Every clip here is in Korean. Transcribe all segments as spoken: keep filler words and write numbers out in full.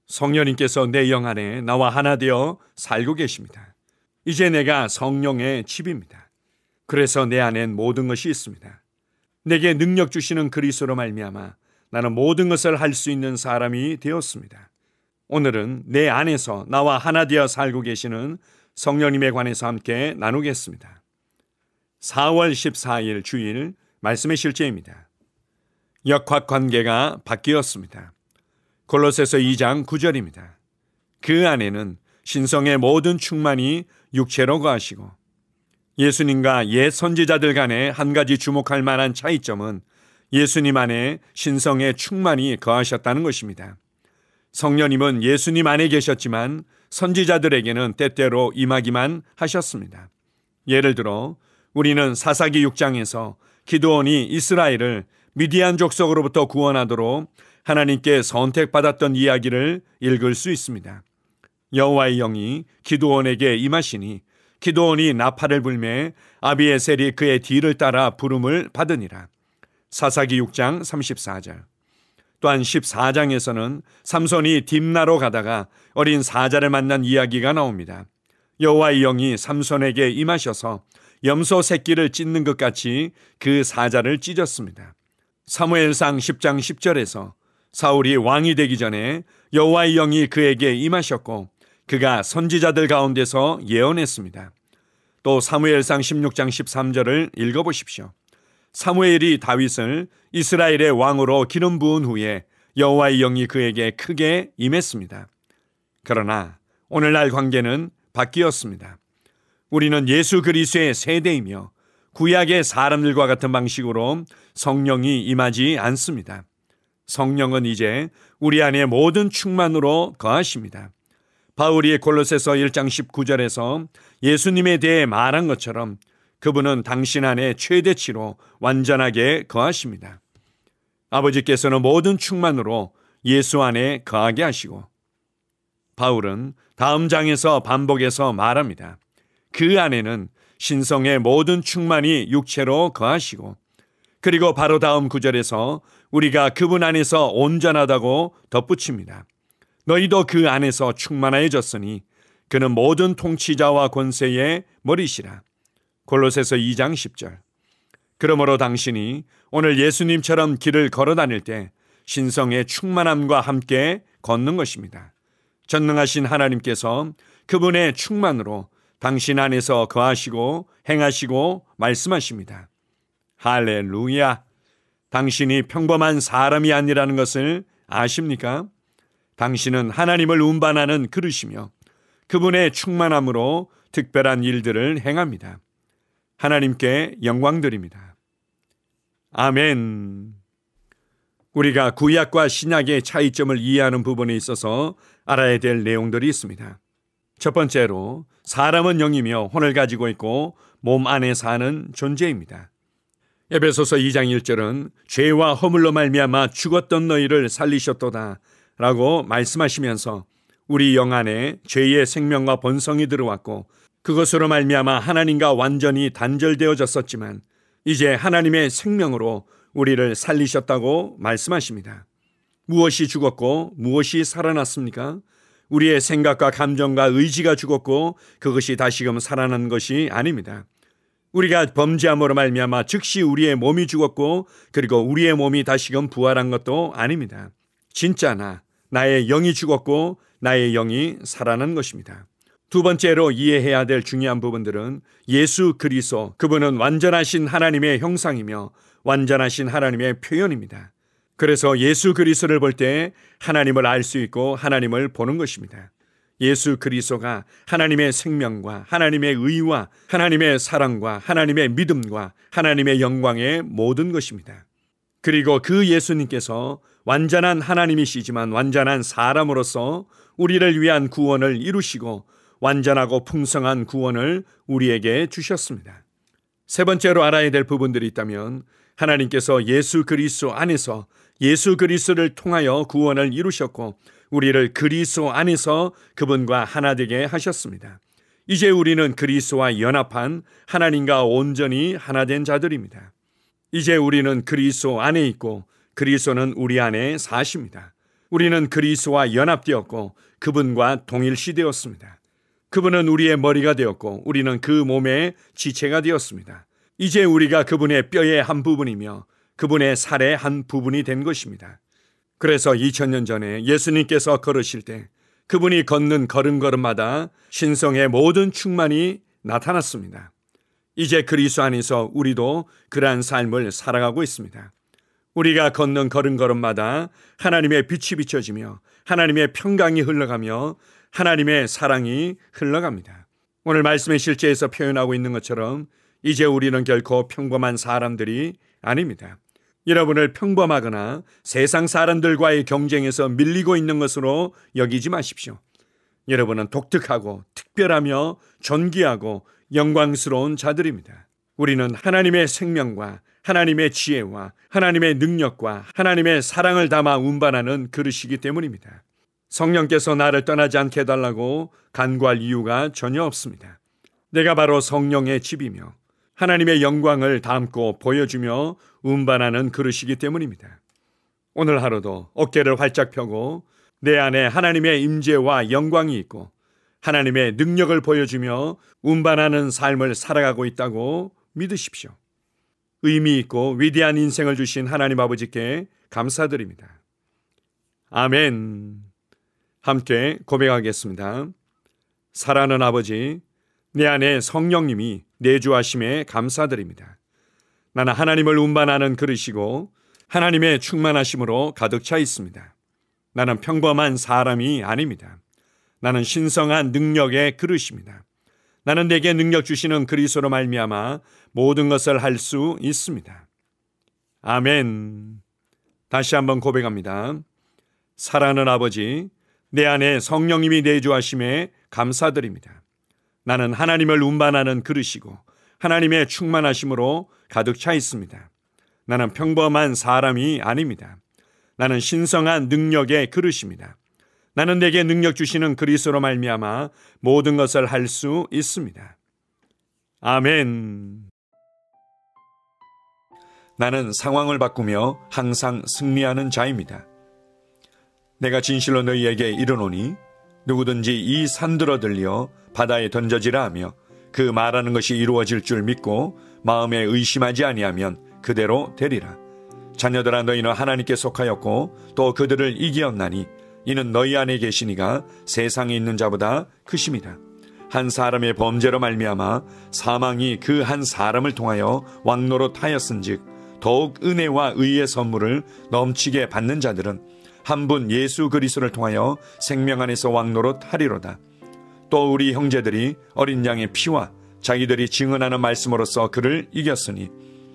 성령님께서 내 영 안에 나와 하나 되어 살고 계십니다. 이제 내가 성령의 집입니다. 그래서 내 안엔 모든 것이 있습니다. 내게 능력 주시는 그리스도로 말미암아 나는 모든 것을 할 수 있는 사람이 되었습니다. 오늘은 내 안에서 나와 하나 되어 살고 계시는 성령님에 관해서 함께 나누겠습니다. 사월 십사일 주일 말씀의 실제입니다. 역학관계가 바뀌었습니다. 골로새서 이장 구절입니다. 그 안에는 신성의 모든 충만이 육체로 거하시고, 예수님과 옛 선지자들 간에 한 가지 주목할 만한 차이점은 예수님 안에 신성의 충만이 거하셨다는 것입니다. 성령님은 예수님 안에 계셨지만 선지자들에게는 때때로 임하기만 하셨습니다. 예를 들어 우리는 사사기 육 장에서 기드온이 이스라엘을 미디안 족속으로부터 구원하도록 하나님께 선택받았던 이야기를 읽을 수 있습니다. 여호와의 영이 기드온에게 임하시니 기드온이 나팔을 불매 아비에셀이 그의 뒤를 따라 부름을 받으니라. 사사기 육 장 삼십사 절. 또한 십사 장에서는 삼손이 딥나로 가다가 어린 사자를 만난 이야기가 나옵니다. 여호와의 영이 삼손에게 임하셔서 염소 새끼를 찢는 것 같이 그 사자를 찢었습니다. 사무엘상 십 장 십 절에서 사울이 왕이 되기 전에 여호와의 영이 그에게 임하셨고 그가 선지자들 가운데서 예언했습니다. 또 사무엘상 십육 장 십삼 절을 읽어보십시오. 사무엘이 다윗을 이스라엘의 왕으로 기름 부은 후에 여호와의 영이 그에게 크게 임했습니다. 그러나 오늘날 관계는 바뀌었습니다. 우리는 예수 그리스도의 세대이며 구약의 사람들과 같은 방식으로 성령이 임하지 않습니다. 성령은 이제 우리 안에 모든 충만으로 거하십니다. 바울이 골로새서 일 장 십구 절에서 예수님에 대해 말한 것처럼 그분은 당신 안에 최대치로 완전하게 거하십니다. 아버지께서는 모든 충만으로 예수 안에 거하게 하시고, 바울은 다음 장에서 반복해서 말합니다. 그 안에는 신성의 모든 충만이 육체로 거하시고, 그리고 바로 다음 구절에서 우리가 그분 안에서 온전하다고 덧붙입니다. 너희도 그 안에서 충만해졌으니 그는 모든 통치자와 권세의 머리시라. 골로새서 이 장 십 절. 그러므로 당신이 오늘 예수님처럼 길을 걸어 다닐 때 신성의 충만함과 함께 걷는 것입니다. 전능하신 하나님께서 그분의 충만으로 당신 안에서 거하시고 행하시고 말씀하십니다. 할렐루야! 당신이 평범한 사람이 아니라는 것을 아십니까? 당신은 하나님을 운반하는 그릇이며 그분의 충만함으로 특별한 일들을 행합니다. 하나님께 영광 드립니다. 아멘. 우리가 구약과 신약의 차이점을 이해하는 부분에 있어서 알아야 될 내용들이 있습니다. 첫 번째로 사람은 영이며 혼을 가지고 있고 몸 안에 사는 존재입니다. 에베소서 이 장 일 절은 죄와 허물로 말미암아 죽었던 너희를 살리셨도다 라고 말씀하시면서 우리 영 안에 죄의 생명과 본성이 들어왔고 그것으로 말미암아 하나님과 완전히 단절되어졌었지만 이제 하나님의 생명으로 우리를 살리셨다고 말씀하십니다. 무엇이 죽었고 무엇이 살아났습니까? 우리의 생각과 감정과 의지가 죽었고 그것이 다시금 살아난 것이 아닙니다. 우리가 범죄함으로 말미암아 즉시 우리의 몸이 죽었고 그리고 우리의 몸이 다시금 부활한 것도 아닙니다. 진짜 나, 나의 영이 죽었고 나의 영이 살아난 것입니다. 두 번째로 이해해야 될 중요한 부분들은 예수 그리스도, 그분은 완전하신 하나님의 형상이며 완전하신 하나님의 표현입니다. 그래서 예수 그리스도를 볼 때 하나님을 알 수 있고 하나님을 보는 것입니다. 예수 그리스도가 하나님의 생명과 하나님의 의와 하나님의 사랑과 하나님의 믿음과 하나님의 영광의 모든 것입니다. 그리고 그 예수님께서 완전한 하나님이시지만 완전한 사람으로서 우리를 위한 구원을 이루시고 완전하고 풍성한 구원을 우리에게 주셨습니다. 세 번째로 알아야 될 부분들이 있다면 하나님께서 예수 그리스도 안에서 예수 그리스도를 통하여 구원을 이루셨고 우리를 그리스도 안에서 그분과 하나 되게 하셨습니다. 이제 우리는 그리스도와 연합한 하나님과 온전히 하나 된 자들입니다. 이제 우리는 그리스도 안에 있고 그리스도는 우리 안에 사십니다. 우리는 그리스도와 연합되었고 그분과 동일시되었습니다. 그분은 우리의 머리가 되었고 우리는 그 몸의 지체가 되었습니다. 이제 우리가 그분의 뼈의 한 부분이며 그분의 살의 한 부분이 된 것입니다. 그래서 이천 년 전에 예수님께서 걸으실 때 그분이 걷는 걸음걸음마다 신성의 모든 충만이 나타났습니다. 이제 그리스도 안에서 우리도 그러한 삶을 살아가고 있습니다. 우리가 걷는 걸음걸음마다 하나님의 빛이 비춰지며 하나님의 평강이 흘러가며 하나님의 사랑이 흘러갑니다. 오늘 말씀의 실제에서 표현하고 있는 것처럼 이제 우리는 결코 평범한 사람들이 아닙니다. 여러분을 평범하거나 세상 사람들과의 경쟁에서 밀리고 있는 것으로 여기지 마십시오. 여러분은 독특하고 특별하며 존귀하고 영광스러운 자들입니다. 우리는 하나님의 생명과 하나님의 지혜와 하나님의 능력과 하나님의 사랑을 담아 운반하는 그릇이기 때문입니다. 성령께서 나를 떠나지 않게 해달라고 간구할 이유가 전혀 없습니다. 내가 바로 성령의 집이며 하나님의 영광을 담고 보여주며 운반하는 그릇이기 때문입니다. 오늘 하루도 어깨를 활짝 펴고 내 안에 하나님의 임재와 영광이 있고 하나님의 능력을 보여주며 운반하는 삶을 살아가고 있다고 믿으십시오. 의미 있고 위대한 인생을 주신 하나님 아버지께 감사드립니다. 아멘. 함께 고백하겠습니다. 사랑하는 아버지, 내 안에 성령님이 내주하심에 감사드립니다. 나는 하나님을 운반하는 그릇이고 하나님의 충만하심으로 가득 차 있습니다. 나는 평범한 사람이 아닙니다. 나는 신성한 능력의 그릇입니다. 나는 내게 능력 주시는 그리스도로 말미암아 모든 것을 할 수 있습니다. 아멘. 다시 한번 고백합니다. 사랑하는 아버지, 내 안에 성령님이 내주하심에 감사드립니다. 나는 하나님을 운반하는 그릇이고 하나님의 충만하심으로 가득 차 있습니다. 나는 평범한 사람이 아닙니다. 나는 신성한 능력의 그릇입니다. 나는 내게 능력 주시는 그리스도로 말미암아 모든 것을 할 수 있습니다. 아멘. 나는 상황을 바꾸며 항상 승리하는 자입니다. 내가 진실로 너희에게 이르노니 누구든지 이 산들어 들려 바다에 던져지라 하며 그 말하는 것이 이루어질 줄 믿고 마음에 의심하지 아니하면 그대로 되리라. 자녀들아, 너희는 하나님께 속하였고 또 그들을 이기었나니 이는 너희 안에 계시니가 세상에 있는 자보다 크심이라. 한 사람의 범죄로 말미암아 사망이 그 한 사람을 통하여 왕노릇하였은즉 더욱 은혜와 의의 선물을 넘치게 받는 자들은 한 분 예수 그리스도를 통하여 생명 안에서 왕노릇하리로다. 또 우리 형제들이 어린 양의 피와 자기들이 증언하는 말씀으로써 그를 이겼으니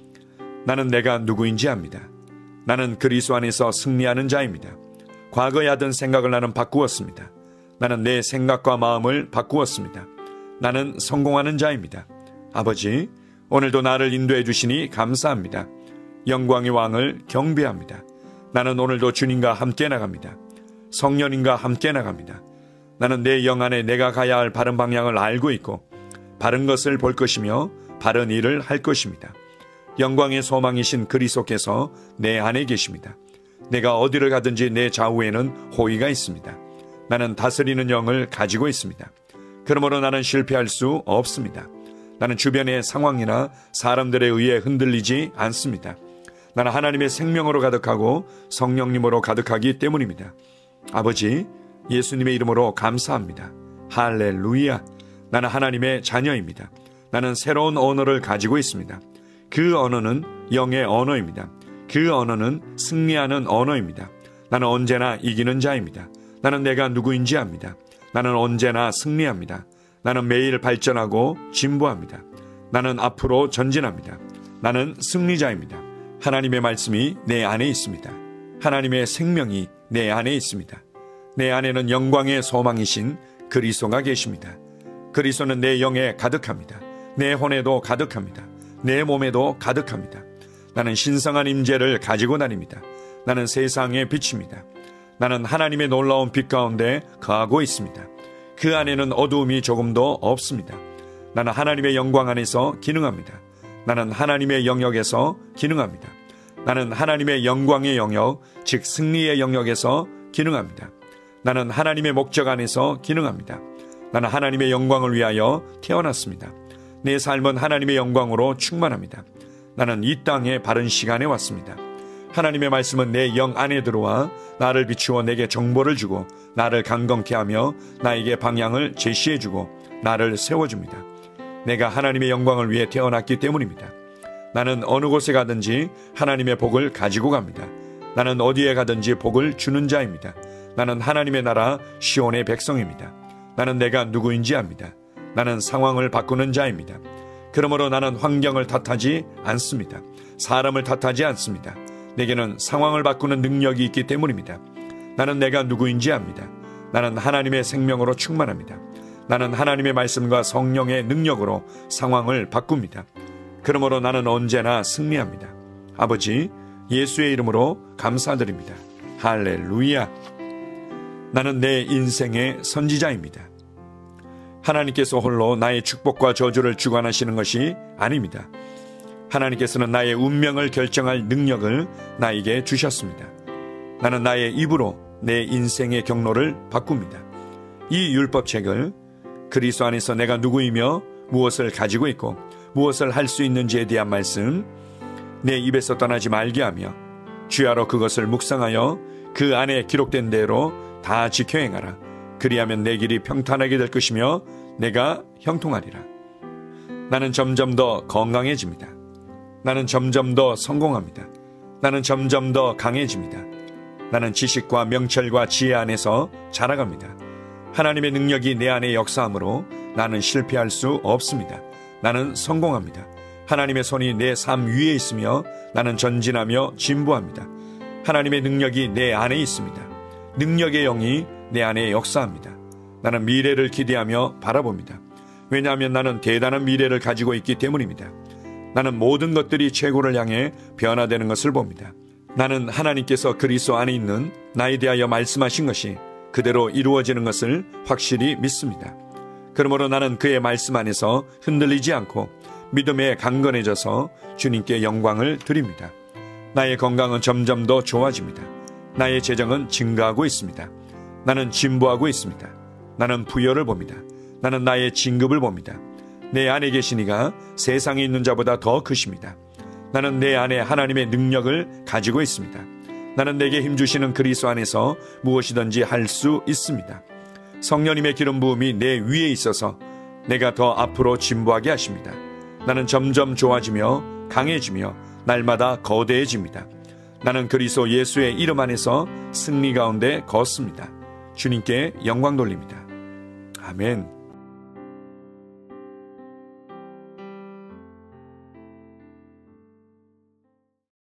나는 내가 누구인지 압니다. 나는 그리스도 안에서 승리하는 자입니다. 과거에 하던 생각을 나는 바꾸었습니다. 나는 내 생각과 마음을 바꾸었습니다. 나는 성공하는 자입니다. 아버지, 오늘도 나를 인도해 주시니 감사합니다. 영광의 왕을 경배합니다. 나는 오늘도 주님과 함께 나갑니다. 성령님과 함께 나갑니다. 나는 내 영 안에 내가 가야 할 바른 방향을 알고 있고 바른 것을 볼 것이며 바른 일을 할 것입니다. 영광의 소망이신 그리스도께서 내 안에 계십니다. 내가 어디를 가든지 내 좌우에는 호의가 있습니다. 나는 다스리는 영을 가지고 있습니다. 그러므로 나는 실패할 수 없습니다. 나는 주변의 상황이나 사람들에 의해 흔들리지 않습니다. 나는 하나님의 생명으로 가득하고 성령님으로 가득하기 때문입니다. 아버지, 예수님의 이름으로 감사합니다. 할렐루야. 나는 하나님의 자녀입니다. 나는 새로운 언어를 가지고 있습니다. 그 언어는 영의 언어입니다. 그 언어는 승리하는 언어입니다. 나는 언제나 이기는 자입니다. 나는 내가 누구인지 압니다. 나는 언제나 승리합니다. 나는 매일 발전하고 진보합니다. 나는 앞으로 전진합니다. 나는 승리자입니다. 하나님의 말씀이 내 안에 있습니다. 하나님의 생명이 내 안에 있습니다. 내 안에는 영광의 소망이신 그리스도가 계십니다. 그리스도는 내 영에 가득합니다. 내 혼에도 가득합니다. 내 몸에도 가득합니다. 나는 신성한 임재를 가지고 다닙니다. 나는 세상의 빛입니다. 나는 하나님의 놀라운 빛 가운데 거하고 있습니다. 그 안에는 어두움이 조금도 없습니다. 나는 하나님의 영광 안에서 기능합니다. 나는 하나님의 영역에서 기능합니다. 나는 하나님의 영광의 영역, 즉 승리의 영역에서 기능합니다. 나는 하나님의 목적 안에서 기능합니다. 나는 하나님의 영광을 위하여 태어났습니다. 내 삶은 하나님의 영광으로 충만합니다. 나는 이 땅에 바른 시간에 왔습니다. 하나님의 말씀은 내 영 안에 들어와 나를 비추어 내게 정보를 주고 나를 강건케 하며 나에게 방향을 제시해주고 나를 세워줍니다. 내가 하나님의 영광을 위해 태어났기 때문입니다. 나는 어느 곳에 가든지 하나님의 복을 가지고 갑니다. 나는 어디에 가든지 복을 주는 자입니다. 나는 하나님의 나라 시온의 백성입니다. 나는 내가 누구인지 압니다. 나는 상황을 바꾸는 자입니다. 그러므로 나는 환경을 탓하지 않습니다. 사람을 탓하지 않습니다. 내게는 상황을 바꾸는 능력이 있기 때문입니다. 나는 내가 누구인지 압니다. 나는 하나님의 생명으로 충만합니다. 나는 하나님의 말씀과 성령의 능력으로 상황을 바꿉니다. 그러므로 나는 언제나 승리합니다. 아버지, 예수의 이름으로 감사드립니다. 할렐루야. 나는 내 인생의 선지자입니다. 하나님께서 홀로 나의 축복과 저주를 주관하시는 것이 아닙니다. 하나님께서는 나의 운명을 결정할 능력을 나에게 주셨습니다. 나는 나의 입으로 내 인생의 경로를 바꿉니다. 이 율법책을 그리스도 안에서 내가 누구이며 무엇을 가지고 있고 무엇을 할 수 있는지에 대한 말씀 내 입에서 떠나지 말게 하며 주야로 그것을 묵상하여 그 안에 기록된 대로 다 지켜 행하라. 그리하면 내 길이 평탄하게 될 것이며 내가 형통하리라. 나는 점점 더 건강해집니다. 나는 점점 더 성공합니다. 나는 점점 더 강해집니다. 나는 지식과 명철과 지혜 안에서 자라갑니다. 하나님의 능력이 내 안에 역사하므로 나는 실패할 수 없습니다. 나는 성공합니다. 하나님의 손이 내 삶 위에 있으며 나는 전진하며 진보합니다. 하나님의 능력이 내 안에 있습니다. 능력의 영이 내 안에 역사합니다. 나는 미래를 기대하며 바라봅니다. 왜냐하면 나는 대단한 미래를 가지고 있기 때문입니다. 나는 모든 것들이 최고를 향해 변화되는 것을 봅니다. 나는 하나님께서 그리스도 안에 있는 나에 대하여 말씀하신 것이 그대로 이루어지는 것을 확실히 믿습니다. 그러므로 나는 그의 말씀 안에서 흔들리지 않고 믿음에 강건해져서 주님께 영광을 드립니다. 나의 건강은 점점 더 좋아집니다. 나의 재정은 증가하고 있습니다. 나는 진보하고 있습니다. 나는 부여를 봅니다. 나는 나의 진급을 봅니다. 내 안에 계신 이가 세상에 있는 자보다 더 크십니다. 나는 내 안에 하나님의 능력을 가지고 있습니다. 나는 내게 힘주시는 그리스도 안에서 무엇이든지 할 수 있습니다. 성령님의 기름 부음이 내 위에 있어서 내가 더 앞으로 진보하게 하십니다. 나는 점점 좋아지며 강해지며 날마다 거대해집니다. 나는 그리스도 예수의 이름 안에서 승리 가운데 걷습니다. 주님께 영광 돌립니다. 아멘.